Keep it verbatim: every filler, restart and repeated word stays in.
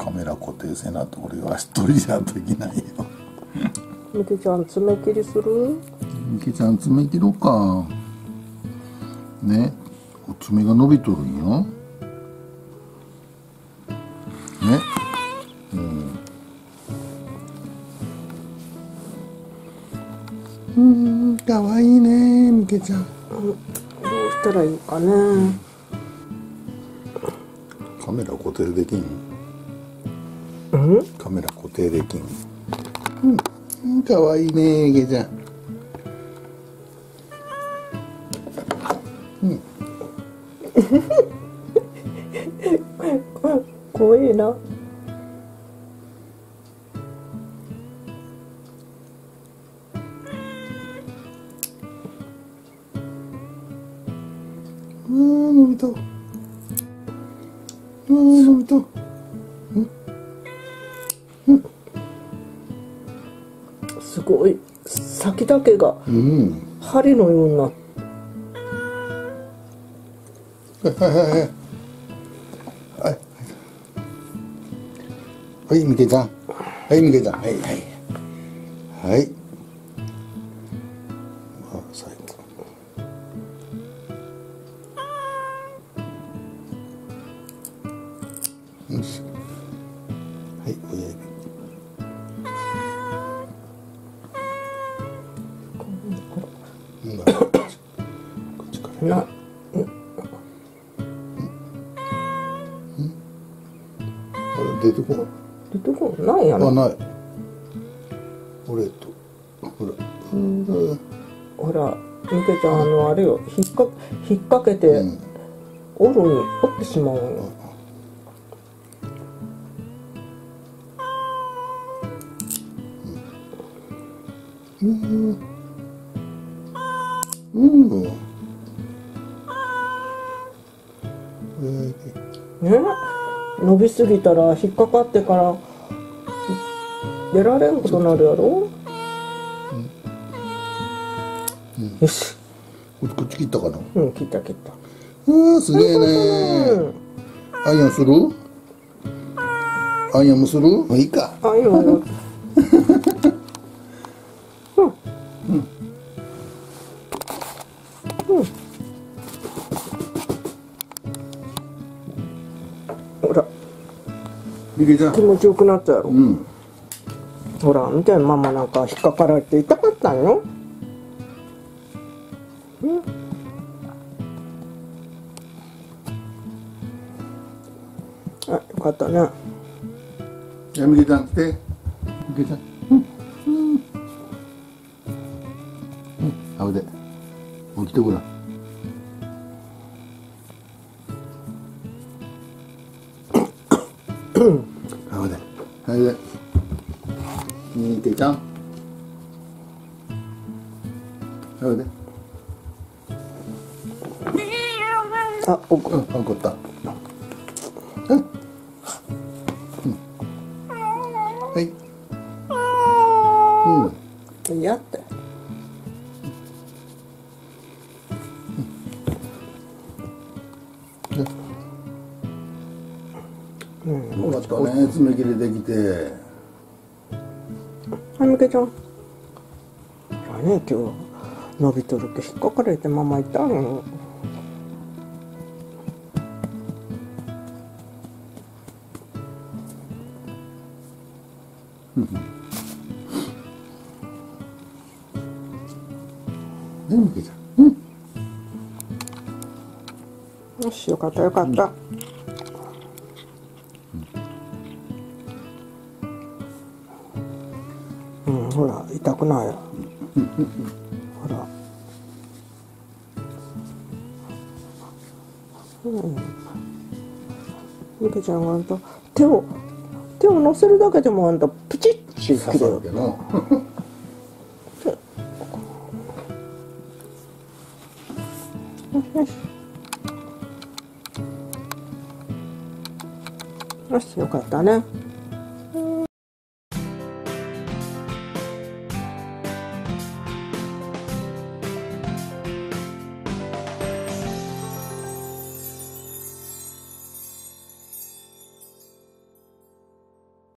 カメラ固定せなと俺は一人じゃできないよ。 みけちゃん爪切りする？ みけちゃん爪切ろうかね。爪が伸びとるんよね。うん、かわいいねみけちゃん。 うん、どうしたらいいかね。 カメラ固定できん？ うん？ カメラ固定できん？うん、かわいいねみけちゃん。うん。 怖いな。 うーん、伸びた。うーん、伸びた。うん。うん。 すごい先だけが針のようになって。 はいはいはいはい。はい、みけちゃん。はい、みけちゃん。はい、はい。はい。あ、最後。よし。はい、親指。うん、こっちから。 な、 あれ出てこない。 出てこないやろ。 あ、ない。俺と。ほら。うん、 ほら、みけちゃん、あの、あれよ、引っか、引っ掛けて、 うん、 折るに折ってしまうのよ。 うん。うん。うん。 ね、伸びすぎたら引っかかってから出られんことになるやろ。うん、よし。 こっち切ったかな。 うん、切った切った。 うわ、すげえね。アイアンする？アイアンもする？もういいか。 あ、いいわよ。うん。うん。うん。ほら。 みけちゃん。 気持ちよくなったやろ。 うん。 ほら、見て、ママなんか引っかかられて痛かったんよ。うん。あ、よかったね。 じゃあみけちゃん来て。みけちゃん。うん。うん。うん。あおいで。もう来てごらん。あおいで。あおいで。みけちゃん。あおいで。 あ、おこ。 うん、怒った。うん。はい。うん。 やって。うん。 よかったね、爪切りできて。 はい、みけちゃん。じゃあね、今日伸びとるけ引っかかれてママいたんよ。 ね、みけちゃん。うん。 よし、よかったよかった。うん、うん、ほら痛くない。ほら。うん。みけちゃんがあんた手を手を乗せるだけでもあんたプチッて刺さるけど。 よし。よし、よかったね。